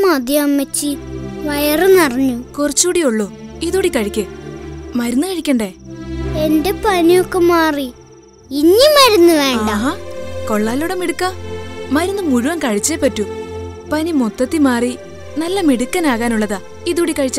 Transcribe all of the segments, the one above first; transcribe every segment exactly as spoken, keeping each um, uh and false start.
മതി അമ്മച്ചി, വയറ് നിറഞ്ഞു. കുറച്ചുകൂടി ഉള്ളൂ, ഇതോടി കഴിക്ക്. മരുന്ന് കഴിക്കണ്ടേ? എന്റെ പനിയൊക്കെ മാറി, ഇനി മരുന്ന് വേണ്ട. കൊള്ളാലോടെ മിടുക്ക, മരുന്ന് മുഴുവൻ കഴിച്ചേ പറ്റൂ. പനി മൊത്തത്തിൽ മാറി നല്ല മിടുക്കനാകാനുള്ളതാ, ഇതോടി കഴിച്ചേ.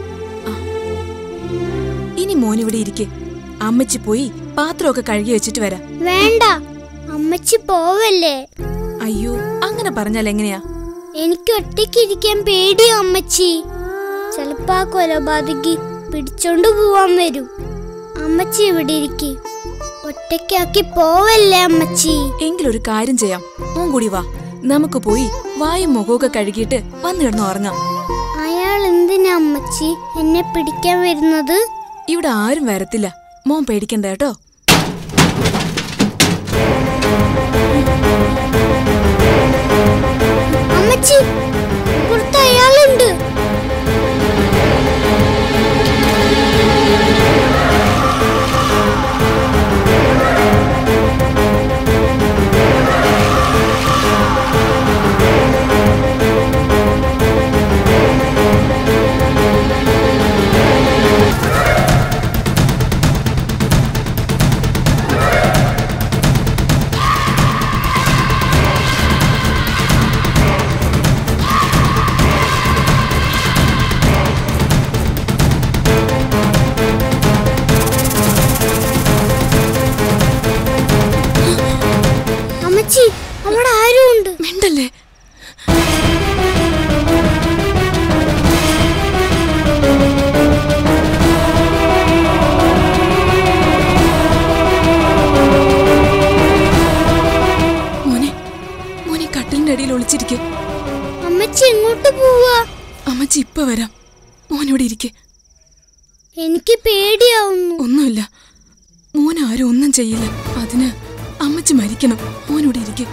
ഇനി മോനിവിടെ ഇരിക്കെ, അമ്മച്ചി പോയി പാത്രമൊക്കെ കഴുകി വെച്ചിട്ട് വരാം. വേണ്ട, അമ്മച്ചി പോവല്ലേ. അയ്യോ, അങ്ങനെ പറഞ്ഞാൽ എങ്ങനെയാ? എനിക്ക് ഒറ്റയ്ക്ക് ഇരിക്കാൻ പേടിയോ അമ്മച്ചി. ചെലപ്പോ ആ കൊലപാതകി പിടിച്ചോണ്ട് പോവാൻ വരും. അമ്മച്ചി ഇവിടെ ഇരിക്കെ, ഒറ്റയ്ക്കാക്കി പോവല്ലേ അമ്മച്ചി. എങ്കിലൊരു കാര്യം ചെയ്യാം, മോൻ കൂടി വാ, നമുക്ക് പോയി വായും മുഖമൊക്കെ കഴുകിയിട്ട് വന്നു കിടന്ന് ഉറങ്ങാം. അയാൾ എന്തിനാ അമ്മച്ചി എന്നെ പിടിക്കാൻ വരുന്നത്? ഇവിടെ ആരും വരത്തില്ല, മോൻ പേടിക്കണ്ട കേട്ടോ. അമ്മച്ചി, പുറത്ത് അയാളുണ്ട്. അവിടെ ആരും ഉണ്ട്. മിണ്ടല്ലേ. മോനെ, മോനെ കട്ടിലിന്റെ അടിയിൽ ഒളിച്ചിരിക്കെ. അമ്മച്ചി എങ്ങോട്ട് പോവാ? അമ്മച്ചി ഇപ്പൊ വരാം, മോനിവിടെ ഇരിക്കെ. എനിക്ക് പേടിയാവുന്നു. ഒന്നുമില്ല, മോൻ ആരും ഒന്നും ചെയ്യില്ല. അതിന് അമ്മച്ചി മരിക്കണം. മോനിവിടെ ഇരിക്കെ.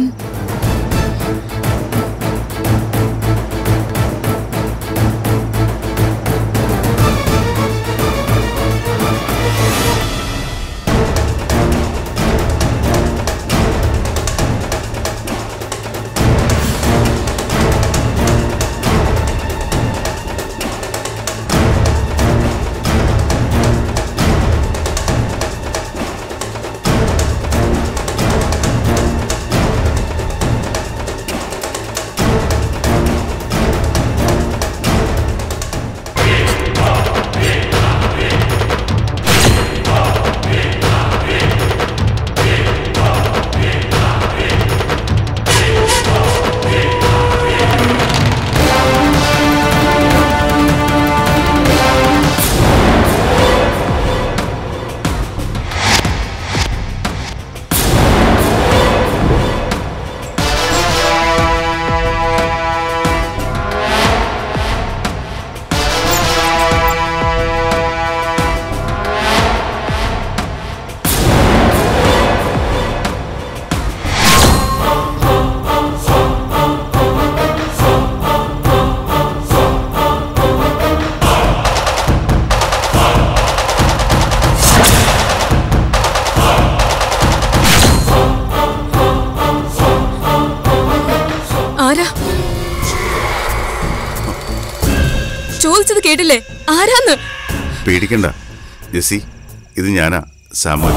ചോദിച്ചത് കേട്ടില്ലേ? ആരാന്ന്? പേടിക്കണ്ട ജെസ്സി, ഇത് ഞാനാ, സാമുവൽ.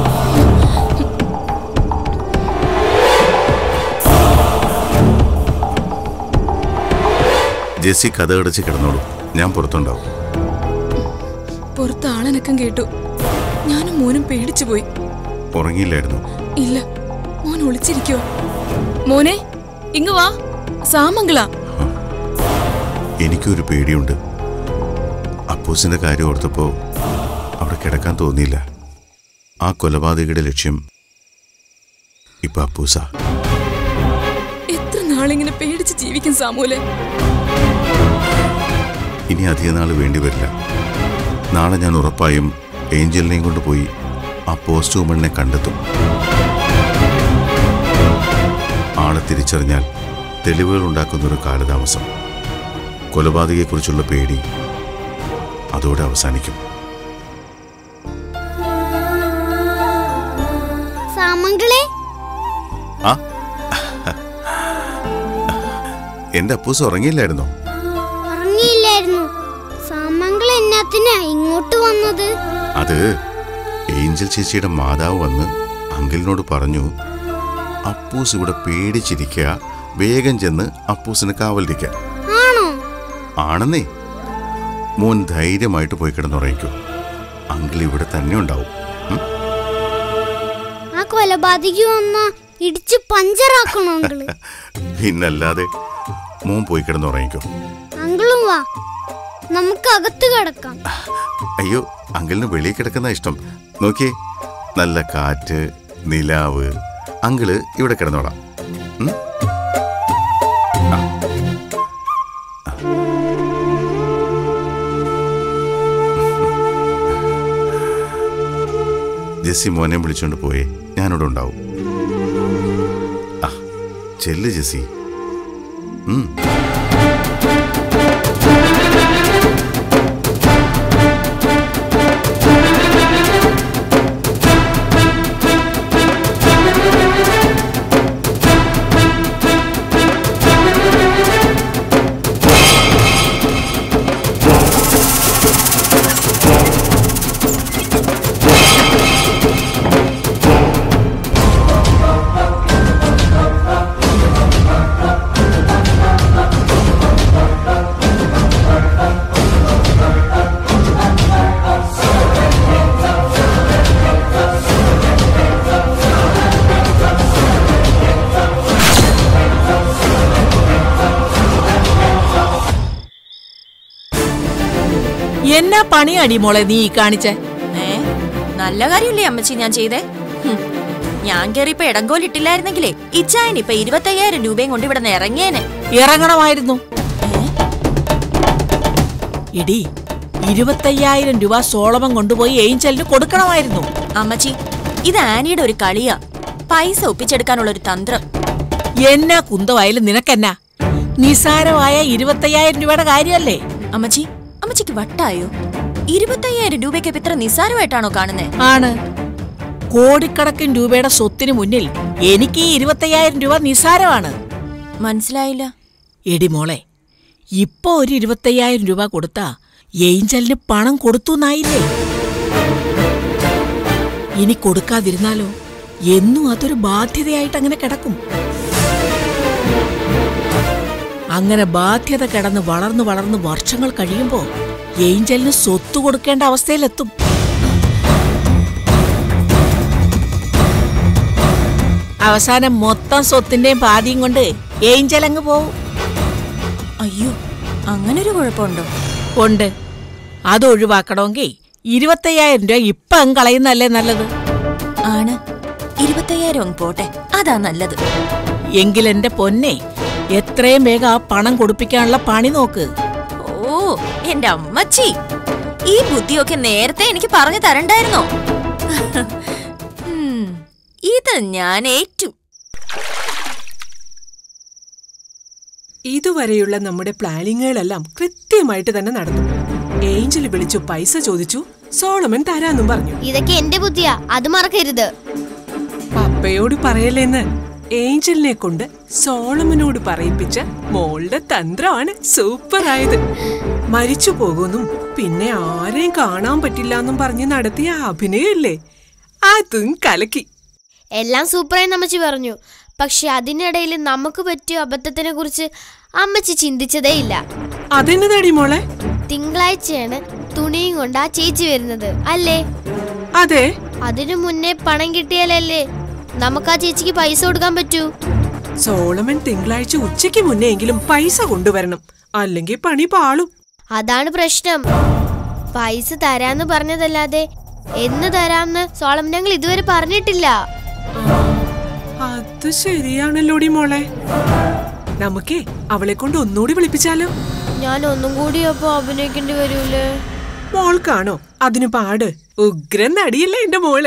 ജെസ്സി കഥ അടച്ച് കിടന്നോളൂ, ഞാൻ പുറത്തുണ്ടാവും. പുറത്ത് ആളനക്കം കേട്ടു. ഞാനും മോനും പേടിച്ചു പോയി. ഉറങ്ങിയില്ലായിരുന്നു? ഇല്ല, മോൻ ഒളിച്ചിരിക്കോ. മോനെ ഇങ്ങ് വാ, സാമംഗള. എനിക്കൊരു പേടിയുണ്ട്. അപ്പൂസിന്റെ കാര്യം ഓർത്തപ്പോ അവിടെ കിടക്കാൻ തോന്നിയില്ല. ആ കൊലപാതകയുടെ ലക്ഷ്യം ഇപ്പൊ അപ്പൂസ. എത്ര നാളിങ്ങനെ പേടിച്ച് ജീവിക്കും സാമൂലെ? ഇനി അധിക നാള് വേണ്ടി വരില്ല. നാളെ ഞാൻ ഉറപ്പായും ഏഞ്ചലിനെയും കൊണ്ടുപോയി ആ പോസ്റ്റ് വുമണിനെ കണ്ടെത്തും. ആളെ തിരിച്ചറിഞ്ഞാൽ തെളിവുകൾ ഉണ്ടാക്കുന്നൊരു കാലതാമസം, കൊലപാതകയെക്കുറിച്ചുള്ള പേടി അതോടെ അവസാനിക്കും. എന്റെ അപ്പൂസ് ഉറങ്ങിയില്ലായിരുന്നോ? ഉറങ്ങിയില്ലായിരുന്നു. സാമങ്കൾ എന്നാത്തിനാ ഇങ്ങോട്ട് വന്നത്? അത് ഏഞ്ചൽ ചേച്ചിയുടെ മാതാവ് വന്ന് അങ്കിളിനോട് പറഞ്ഞു, അപ്പൂസ് ഇവിടെ പേടിച്ചിരിക്കുക, വേഗം ചെന്ന് അപ്പൂസിന് കാവലിരിക്കാൻ. ആണോ? ആണെന്നേ. മോൻ ധൈര്യമായിട്ട് പോയി കിടന്നുറങ്ങിക്കോ. അങ്കിൾ ഇവിടെ തന്നെ ഉണ്ടാവും. ആ കൊലപാതകി വന്ന ഇടിച്ച് പഞ്ചറാക്കണോ അങ്കിള്? പിന്നല്ലാതെ. മോൻ പോയി കിടന്നുറങ്ങിക്കോ. അങ്കിളും വാ, നമുക്ക് അകത്ത് കിടക്കാം. അയ്യോ, അങ്കിളിന് വെളിയിൽ കിടക്കുന്ന ഇഷ്ടം. നോക്കിയേ, നല്ല കാറ്റ്, നിലാവ്. അങ്കിള് ഇവിടെ കിടന്നോളാം. ജെസ്സി മോനെ വിളിച്ചോണ്ട് പോയേ, ഞാനിവിടെ ഉണ്ടാവും. ആ ചെല്ല് ജെസ്സി. ഉം എന്നാ പണിയാടി മോളെ നീ കാണിച്ചേ? ഏ നല്ല കാര്യല്ലേ അമ്മച്ചി ഞാൻ ചെയ്തേ. ഞാൻ കേറിയപ്പോ ഇടങ്കോലിട്ടില്ലായിരുന്നെങ്കിലേ ഇച്ചായൻ ഇപ്പൊ ഇരുപത്തയ്യായിരം രൂപയും കൊണ്ട് ഇവിടെ ഇറങ്ങിയേനെ. ഇറങ്ങണമായിരുന്നു. എടി, ഇരുപത്തയ്യായിരം രൂപ സോളമൻ കൊണ്ടുപോയി ഏഞ്ചലിന് കൊടുക്കണമായിരുന്നു. അമ്മച്ചി, ഇത് ആനിയുടെ ഒരു കളിയാ, പൈസ ഒപ്പിച്ചെടുക്കാനുള്ള ഒരു തന്ത്രം. എന്നാ കുന്തമായാലും നിനക്കെന്നാ? നിസാരമായ ഇരുപത്തയ്യായിരം രൂപയുടെ കാര്യമല്ലേ? അമ്മച്ചി, അമ്മച്ചിക്ക് വട്ടായോ? ഇരുപത്തയ്യായിരം രൂപയ്ക്ക് ഇത്ര നിസ്സാരമായിട്ടാണോ കാണുന്നേ? ആണ്. കോടിക്കണക്കിന് രൂപയുടെ സ്വത്തിന് മുന്നിൽ എനിക്ക് ഈ ഇരുപത്തയ്യായിരം രൂപ നിസ്സാരമാണ്. മനസ്സിലായില്ല. എടി മോളെ, ഇപ്പൊ ഒരു ഇരുപത്തയ്യായിരം രൂപ കൊടുത്താ ഏഞ്ചലിന് പണം കൊടുത്തുന്നായില്ലേ? ഇനി കൊടുക്കാതിരുന്നാലോ എന്നും അതൊരു ബാധ്യതയായിട്ട് അങ്ങനെ കിടക്കും. അങ്ങനെ ബാധ്യത കിടന്ന് വളർന്നു വളർന്ന് വർഷങ്ങൾ കഴിയുമ്പോ ഏഞ്ചലിന് സ്വത്ത് കൊടുക്കേണ്ട അവസ്ഥയിലെത്തും. അവസാനം മൊത്തം സ്വത്തിന്റെയും പാതിയും കൊണ്ട് ഏഞ്ചൽ അങ്ങ് പോവും. അയ്യോ, അങ്ങനൊരു കുഴപ്പമുണ്ടോ? ഉണ്ട്. അത് ഒഴിവാക്കണമെങ്കിൽ ഇരുപത്തയ്യായിരം രൂപ ഇപ്പൊ അങ്ങ് കളയുന്നല്ലേ നല്ലത്. ആണ്, ഇരുപത്തയ്യായിരം അങ്ങ് പോട്ടെ, അതാ നല്ലത്. എങ്കിലെന്റെ പൊന്നെ, എത്രയും വേഗം ആ പണം കൊടുപ്പിക്കാനുള്ള പണി നോക്ക്. ഓ എന്റെ അമ്മച്ചി, ഈ ബുദ്ധിയൊക്കെ നേരത്തെ എനിക്ക് പറഞ്ഞു തരണ്ടായിരുന്നോ? ഇത് ഞാൻ ഏറ്റു. ഇതുവരെയുള്ള നമ്മുടെ പ്ലാനിങ്ങുകളെല്ലാം കൃത്യമായിട്ട് തന്നെ നടന്നു. ഏഞ്ചൽ വിളിച്ചു പൈസ ചോദിച്ചു, സോളമൻ തരാന്നും പറഞ്ഞു. ഇതൊക്കെ എന്റെ ബുദ്ധിയാ, അത് മറക്കരുത്. പപ്പയോട് പറയലേന്ന് ഏഞ്ചലിനെ കൊണ്ട് സോളമനോട് പറയിപ്പിച്ച മോളുടെ തന്ത്രമാണ് സൂപ്പറായത്. മരിച്ചു പോകുന്നും പിന്നെ ആരെയും കാണാൻ പറ്റില്ലെന്നും പറഞ്ഞ് നടത്തിയ അഭിനയല്ലേ, അതും കലക്കി. എല്ലാം സൂപ്പറായി അമ്മച്ചി പറഞ്ഞു. പക്ഷെ അതിനിടയിൽ നമുക്ക് പറ്റിയ അബദ്ധത്തിനെ കുറിച്ച് അമ്മച്ചി ചിന്തിച്ചതേ ഇല്ല. അതെന്നതാടി മോളെ? തിങ്കളാഴ്ചയാണ് തുണിയും കൊണ്ട് ആ ചേച്ചി വരുന്നത് അല്ലേ? അതെ. അതിനു മുന്നേ പണം കിട്ടിയാലല്ലേ നമുക്ക് ആ ചേച്ചിക്ക് പൈസ കൊടുക്കാൻ പറ്റൂ. സോളമൻ തിങ്കളാഴ്ച ഉച്ചയ്ക്ക് മുന്നേ എങ്കിലും പൈസ കൊണ്ടുവരണം, അല്ലെങ്കിൽ പണി പാളും. അതാണ് പ്രശ്നം. പൈസ തരാന്ന് പറഞ്ഞതല്ലാതെ എന്ന് തരാമെന്ന് സോളമൻ ഞങ്ങൾ ഇതുവരെ പറഞ്ഞിട്ടില്ല. അത് ശരിയാണല്ലോടി മോളെ. നമുക്കേ അവളെ കൊണ്ട് ഒന്നുകൂടി വിളിപ്പിച്ചാലോ? ഞാൻ ഒന്നും കൂടി അപ്പൊ അഭിനയിക്കേണ്ടി വരൂലേ? മോൾക്കാണോ അതിന് പാട്? ഉഗ്രൻ നടിയല്ലേ എന്റെ മോള്.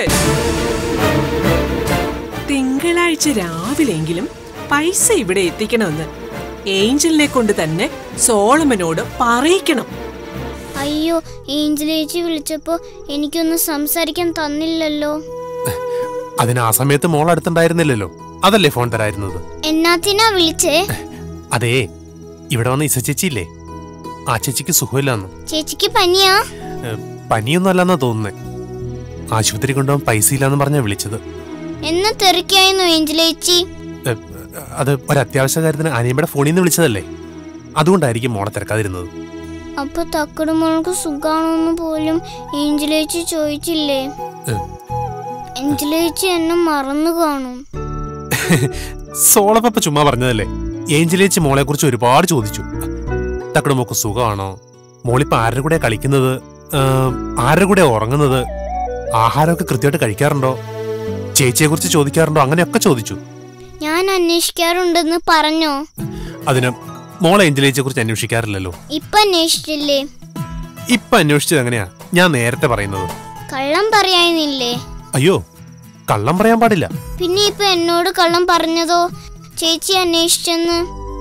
തിങ്കളാഴ്ച രാവിലെങ്കിലും പൈസ ഇവിടെ എത്തിക്കണമെന്ന് ഏഞ്ചലിനെ കൊണ്ട് തന്നെ സോളമനോട് പറയിക്കണം. അയ്യോ, ഏഞ്ചൽ ചേച്ചി വിളിച്ചപ്പോ എനിക്കൊന്നും സംസാരിക്കാൻ തന്നില്ലല്ലോ. അതിന് ആ സമയത്ത് മോൾ അടുത്തുണ്ടായിരുന്നില്ലല്ലോ, അതല്ലേ ഫോൺ തരായിരുന്നത്. എന്നാത്തിനാ വിളിച്ചേ? അതെ, ഇവിടെ വന്ന ഇസ ചേച്ചിയില്ലേ, ആ ചേച്ചിക്ക് സുഖമില്ലാന്ന്. ചേച്ചിക്ക് പനിയാ? പനിയൊന്നും അല്ലെന്നാ തോന്നുന്നേ. ആശുപത്രി കൊണ്ടുപോകാൻ പൈസ ഇല്ലാന്ന് പറഞ്ഞാ വിളിച്ചത്. എന്നാ തിരക്കായിരുന്നു ഏഞ്ചലേച്ചി? അത് ഒരു അത്യാവശ്യ കാര്യത്തിന് അനിയമ്മയുടെ ഫോണിൽ നിന്ന് വിളിച്ചതല്ലേ, അതുകൊണ്ടായിരിക്കും മോളെ തിരക്കാതിരുന്നത്. അപ്പൊ തക്കട് മോൾക്ക് സുഖാണോന്ന് പോലും ഏഞ്ചലേച്ചി ചോദിച്ചില്ലേ? ഏഞ്ചലേച്ചി എന്നെ മറന്നു കാണും. സോളപ്പ ചുമ്മാ പറഞ്ഞതല്ലേ. ഏഞ്ചലേച്ചി മോളെ കുറിച്ച് ഒരുപാട് ചോദിച്ചു. തക്കട് മോക്ക് സുഖമാണോ, മോളിപ്പോ ആരുടെ കൂടെ കളിക്കുന്നത്, ആരുടെ കൂടെ ഉറങ്ങുന്നത്, ആഹാരമൊക്കെ കൃത്യമായിട്ട് കഴിക്കാറുണ്ടോ, ചേച്ചിയെ കുറിച്ച് ചോദിക്കാറുണ്ടോ, അങ്ങനെയൊക്കെ ചോദിച്ചു. ഞാൻ അന്വേഷിക്കാറുണ്ടെന്ന് പറഞ്ഞോ? അതിന് മോളെ ഏഞ്ചലേച്ചിയെ കുറിച്ച് അന്വേഷിക്കാറില്ലല്ലോ. ഇപ്പൊ അന്വേഷിച്ചില്ലേ? ഇപ്പൊ അന്വേഷിച്ചത് എങ്ങനെയാ ഞാൻ നേരത്തെ പറയുന്നത്? കള്ളം പറയാനില്ലേ? അയ്യോ, കള്ളം പറയാൻ പാടില്ല. പിന്നെ ഇപ്പൊ എന്നോട് കള്ളം പറഞ്ഞതോ ചേച്ചി അന്വേഷിച്ചെന്ന്?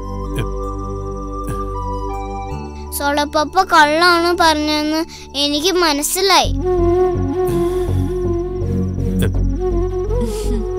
സോളപ്പപ്പ കള്ളാണ് പറഞ്ഞെന്ന് എനിക്ക് മനസ്സിലായി.